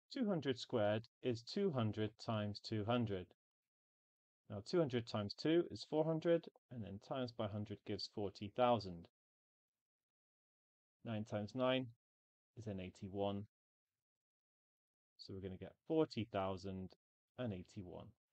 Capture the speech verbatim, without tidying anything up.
two hundred squared is two hundred times two hundred. Now two hundred times two is four hundred, and then times by one hundred gives forty thousand. nine times nine is then eighty-one. So we're going to get forty thousand eighty-one.